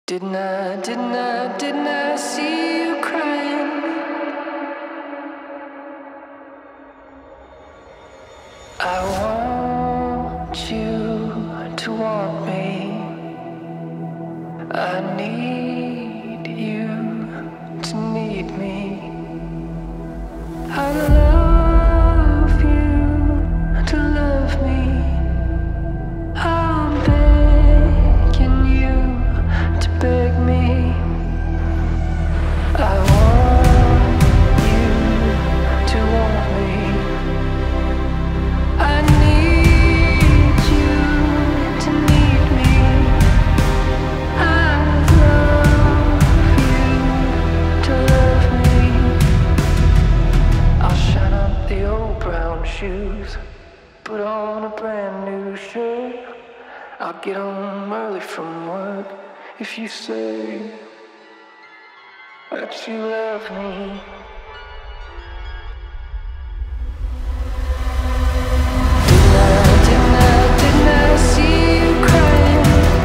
Didn't I see you crying? I want you to want me. I need you to need me. I love you to love me. I'm begging you to beg me. I want you to want me. I need you to need me. I love you to love me. I'll shine up the old brown shoes, put on a brand new shirt. I'll get home early from work if you say that you love me. Didn't I see you crying?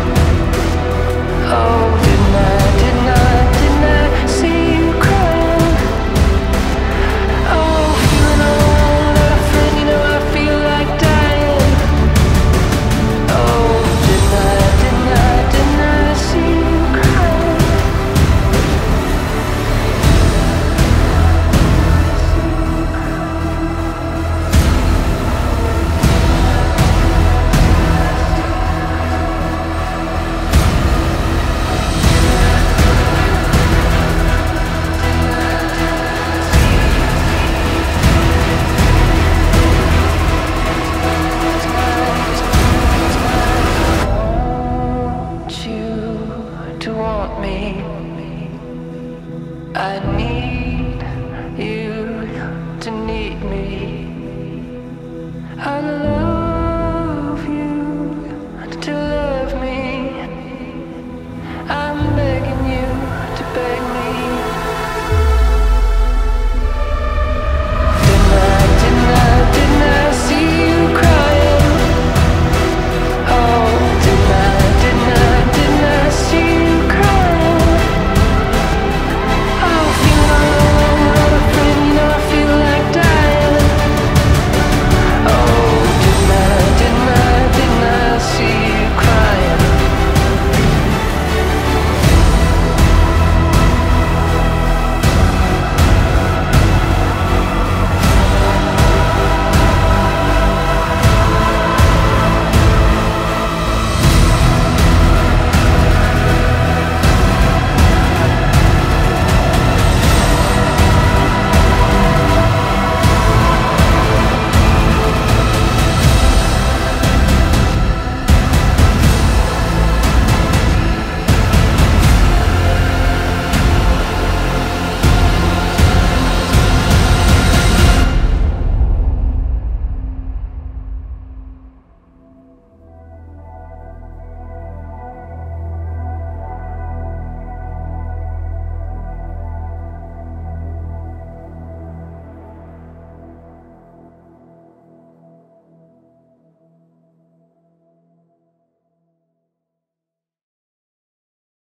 Oh, didn't I see you crying? Oh, feeling all without a friend, you know I feel like dying. Oh, didn't I see you crying? I want you to want me. I need